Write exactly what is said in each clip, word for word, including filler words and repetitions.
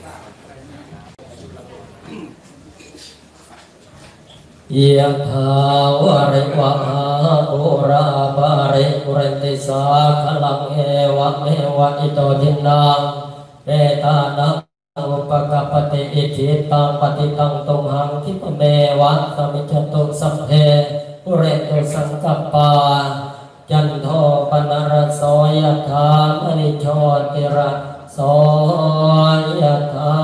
ยะถาวะริวะหาปุราปาริปุเรนติสาคลังเอวะเมวะอิโตทินังเปตานังอุปกปติอิทิตังปฏิตังตุมหังคิปเมวะสมิจตุสัพเพปุเรนตุสังกัปปาจันโทปนรโสยะถามณิโชติระโสยะถา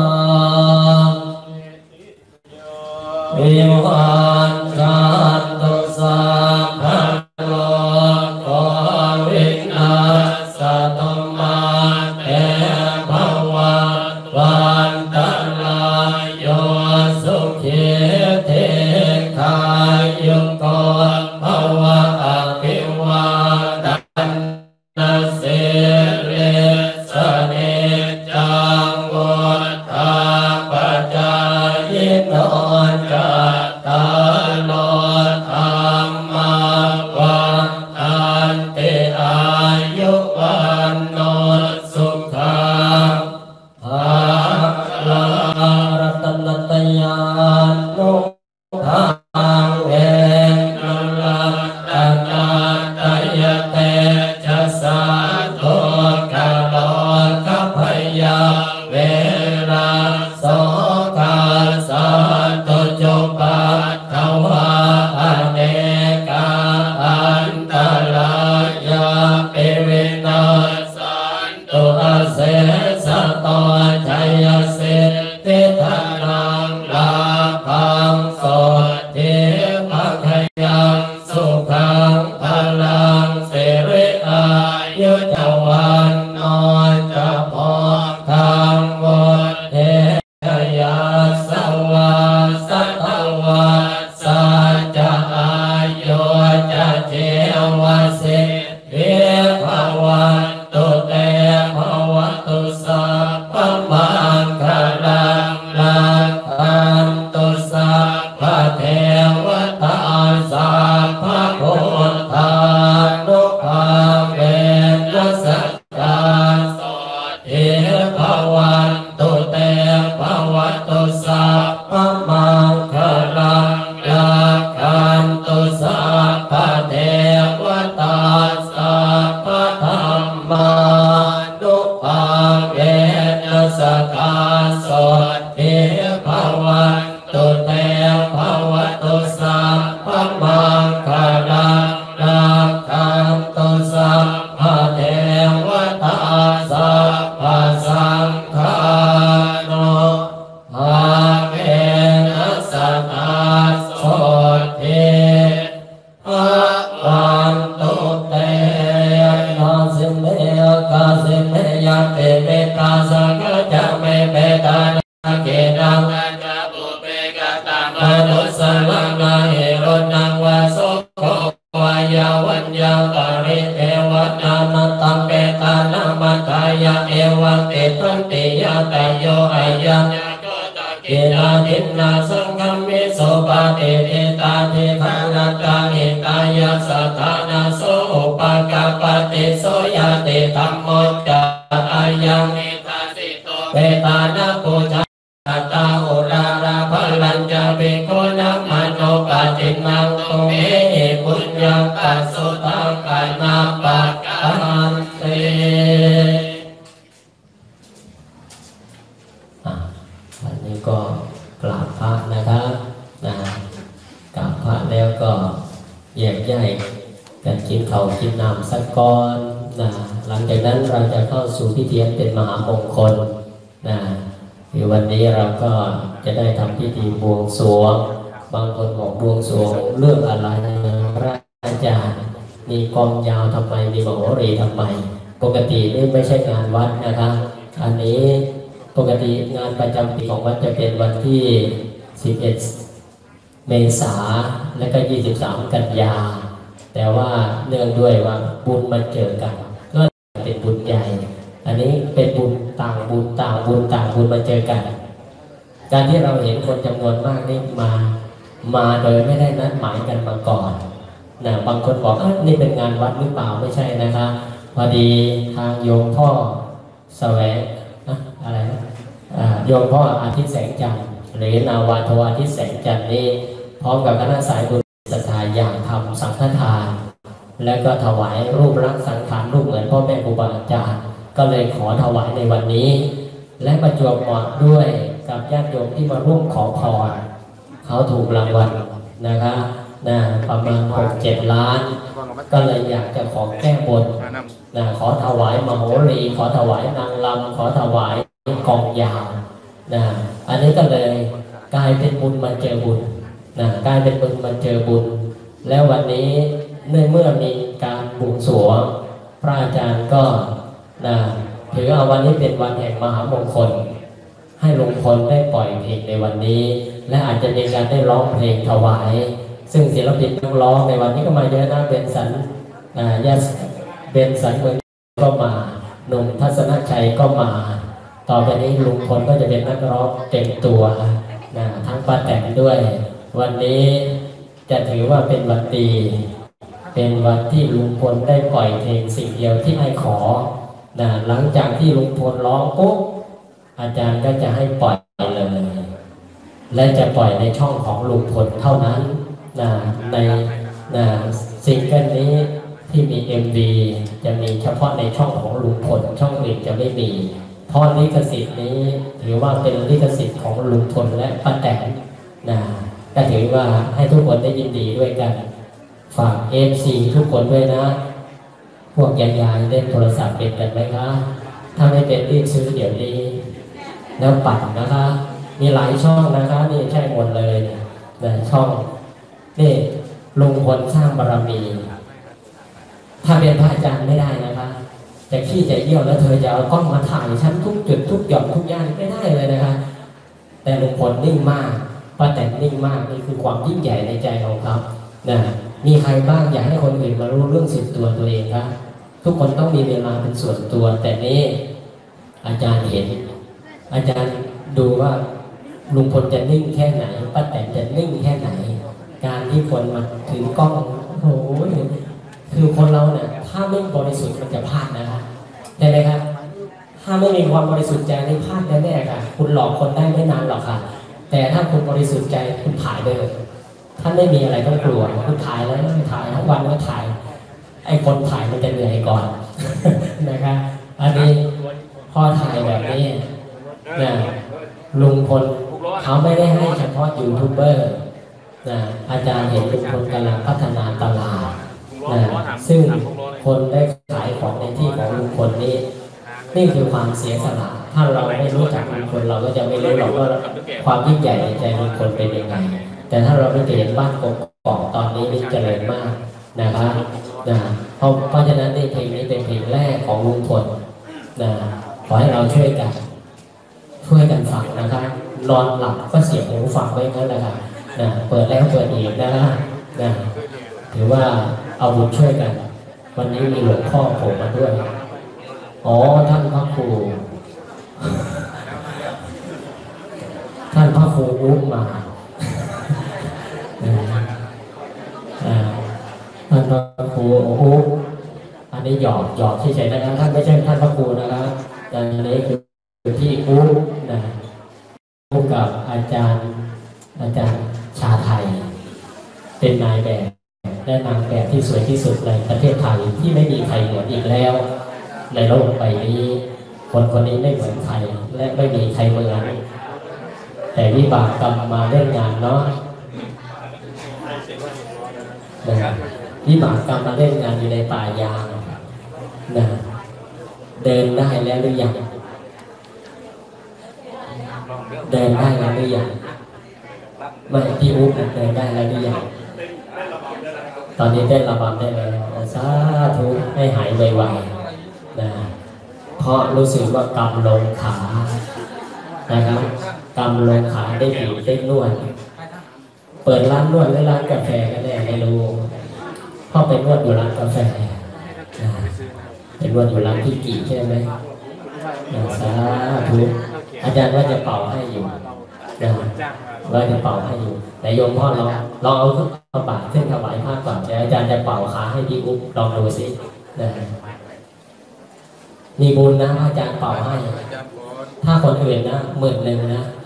วิวันจันตุสัพพะโลกโควินาศตุมาเตภวัตวันตรายโยสุขีเทคายุโกภวะอภิวาทนาสิริสเนจังวุฒาปัจจายโนจัตตาโลธรรมาวันตันติอายุวันโนสุขังภาลังรัตนตยานุภาเวนุลัตตนาตยเตจะสาธุกะโลกัพพยาเวราโสกาสันตุจุปัฏฐวาอเนกาอันตรายาปิวินาสันตุอาเสสะโตชัยสิทธิธนังลาภังโสทิภคยังสุขังพลังสิริอายุจวันโนจะพอคังวุฒิยาสวาสัทวาสัจอายุจะเจวสิเวภวันตุเตภวตุสัพพมังคลังลักขันตุสัพพเทวตาสัพพพุทธานุภาเวนัสสะโสทิภวันตุเตภวตุสัพพมังคลังลักขันตุสัพพเทวตาสัพพธัมมานุภาเวนัสสะโสทิภวันตุเตภวตุสัพพมังคลังลักขันตุสัพพเทวตาสัพพสังฆานุภาเวนัสสะโสทิภวันตุเตนะสิเมกาสิเมยะเตเมตาสังฆะเมเปตานะเกนังจะบุเปกตังมนุสลังนาเหรุนังวะโสโกวายาวัญญาปริเทวนานัตตังเปตานามัตายะเอวังติทันติยะตโยอายังกินาทินนาสังฆมิโสปะเตเตตาเทภานัตตาหิตายะสัทธานาโสอุปกาปติโสยะติธัมโมจะอายังเนตาสิโตเปตานาปุจาตาอุราราภลัญจะเบโกนัมโนปะจินังตุเมปุญญังปัสสุตังกัณาปะกันเตวันนี้ก็กราบพระนะครับนะกราบพระแล้วก็แยกย้ายกันกินข้าวกินน้ำสักก้อนนะหลังจากนั้นเราจะเข้าสู่พิธีเป็นมหามงคลนะคือวันนี้เราก็จะได้ทำพิธีบวงสรวงบางคนบอกบวงสรวงเรื่องอะไรพระอาจารย์มีกองยาวทำไมมีมโหรีทำไมปกตินี่ไม่ใช่งานวัดนะคะอันนี้ปกติงานประจำปีของวัดจะเป็นวันที่สิบเอ็ดเมษาและก็ยี่สิบสามกันยาแต่ว่าเนื่องด้วยว่าบุญมันเจอกันก็เป็นบุญใหญ่อันนี้เป็นบุญต่างบุญต่างบุญต่างบุญมาเจอกันการที่เราเห็นคนจำนวนมากนี่มามาโดยไม่ได้นัดหมายกันมาก่อนนะบางคนบอกอ่ะนี่เป็นงานวัดหรือเปล่าไม่ใช่นะคะพอดีทางโยมพ่อแสวงอะไรนะโยมพ่ออาทิตย์แสงจันทร์หรือนาวาโทอาทิตย์แสงจันทร์นี้พร้อมกับคณะสายบุญศรัทธาอย่างทำสังฆทานและก็ถวายรูปลักษณ์สังขารรูปเหมือนพ่อแม่ครูบาอาจารย์ก็เลยขอถวายในวันนี้และประจวบเหมาะด้วยกับญาติโยมที่มาร่วมขอพรเขาถูกรางวัลนะคะนะประมาณหกเจ็ดล้านก็เลยอยากจะขอแก้บนนะขอถวายมโหรีขอถวายนางรำขอถวายกองยาวนะอันนี้ก็เลยกลายเป็นบุญมาเจอบุญนะกลายเป็นบุญมาเจอบุญแล้ววันนี้เนื่องเมื่อมีการบวงสรวงพระอาจารย์ก็นะถือเอาวันนี้เป็นวันแห่งมหามงคลให้ลุงพลได้ปล่อยเพลงในวันนี้และอาจจะมีการได้ร้องเพลงถวายซึ่งศิลปินนักร้องในวันนี้ก็มาเยอะนะเบนสันยาเบนสันเมืองก็มาหนุ่มทัศนชัยก็มาต่อไปนี้ลุงพลก็จะเป็นนักร้องเต็มตัวนะทั้งป้าแตนด้วยวันนี้จะถือว่าเป็นวันดีเป็นวันที่ลุงพลได้ปล่อยเพลงสิ่งเดียวที่ให้ขอนะหลังจากที่ลุงพลร้องปุ๊บอาจารย์ก็จะให้ปล่อยเลยและจะปล่อยในช่องของลุงพลเท่านั้นนะในนะซิงเกิลนี้ที่มี เอ็ม วี จะมีเฉพาะในช่องของลุงพลช่องอื่นจะไม่มีเพราะลิขสิทธิ์นี้ถือว่าเป็นลิขสิทธิ์ของลุงพลและป้าแตนนะก็ถือว่าให้ทุกคนได้ยินดีด้วยกันฝาก เอฟ ซี ทุกคนด้วยนะพวกยายๆเล่นโทรศัพท์เป็นกันไหมคะถ้าไม่เป็นรีบซื้อเดี๋ยวนี้แล้วปัดนะคะมีหลายช่องนะคะนี่ใช่หมดเลยนะช่องนี่ลุงพลสร้างบารมีถ้าเป็นพระอาจารย์ไม่ได้นะคะจะขี้จะเยี่ยวแล้วเธอจะเอากล้องมาถ่ายฉันทุกจุดทุกหย่อมทุกย่านไม่ได้เลยนะคะแต่ลุงพลนิ่งมากป้าแตนนิ่งมากนี่คือความยิ่งใหญ่ในใจของเขานะมีใครบ้างอยากให้คนอื่นมารู้เรื่องส่วนตัวตัวเองครับทุกคนต้องมีเวลาเป็นส่วนตัวแต่นี้อาจารย์เห็นอาจารย์ดูว่าลุงพลจะนิ่งแค่ไหนป้าแตนจะนิ่งแค่ไหนการที่คนมาถือกล้องโอ้โหคือคนเราเนี่ยถ้าไม่บริสุทธิ์มันจะพลาดนะคะใช่ไหมครับถ้าไม่มีความบริสุทธิ์ใจนี่พลาดแน่ๆค่ะคุณหลอกคนได้ไม่นานหรอกค่ะแต่ถ้าคุณบริสุทธิ์ใจคุณถ่ายได้เลยท่านไม่มีอะไรต้องกลัวคุณถ่ายแล้วถ่ายทั้งวันก็ถ่ายไอ้คนถ่ายมันจะเหนื่อยก่อนนะครับอันนี้พอถ่ายแบบนี้นะลุงพลเขาไม่ได้ให้เฉพาะยูทูบเบอร์นะอาจารย์เห็นลุงพลกำลังพัฒนาตลาดนะซึ่งคนได้ขายของในที่ของลุงพลนี้นี่คือความเสียสละถ้าเราไม่รู้จักลุงพลเราก็จะไม่รู้หรอกว่าความยิ่งใหญ่ในใจลุงพลเป็นยังไงแต่ถ้าเราไม่เห็นบ้านกกอกตอนนี้นี่เจริญมากนะครับนะเพราะเพราะฉะนั้นในเพลงนี้เป็นเพลงแรกของลุงพลนะขอให้เราช่วยกันช่วยกันฟังนะครับนอนหลับก็เสียบหูฟังไว้งั้นแหละครับนะเปิดแล้วเปิดอีกนะครับนะถือว่าเอาบุญช่วยกันวันนี้มีหลวงพ่อผมมาด้วยอ๋อท่านพระครูท่านพระครูอุ้มมาท่านพระครูอุ้มอันนี้หยอกหยอกเฉยๆนะครับท่านไม่ใช่ท่านพระครูนะครับอันนี้คือที่อุ้มนะอุ้มกับอาจารย์อาจารย์ชาไทยเป็นนายแบบและนางแบบที่สวยที่สุดในประเทศไทยที่ไม่มีใครเหมือนอีกแล้วในโลกใบนี้คนคนนี้ไม่เหมือนใครและไม่มีใครเหมือนแต่วิบากกรรมมาเล่นงานเนาะวิบากกรรมมาเล่นงานอยู่ในป่ายางนะเดินได้แล้วหรือยังเดินได้แล้วหรือยังไม่พี่อุ๊บเดินได้แล้วหรือยังตอนนี้เต้นระบำได้แล้วสาธุให้หายไวๆนะเพราะรู้สึกว่ากำลงขานะครับกำลงขาได้บีบได้นวดเปิดร้านนวดหรือร้านกาแฟก็ได้ไม่รู้เพราะไปนวดอยู่ร้านกาแฟเป็นนวดอยู่ร้านพี่กี่ใช่ไหมสาธุอาจารย์ว่าจะเป่าให้อยู่นะว่าจะเป่าให้อยู่แต่โยมพ่อลองลองเอาขึ้นเอาบาตรขึ้นถวายผ้าก่อนเดี๋ยวอาจารย์จะเป่าขาให้พี่อุ๊บลองดูสินะมีบุญนะอาจารย์เป่าให้ถ้าคนอื่นนะหมื่นหนึ่งนะ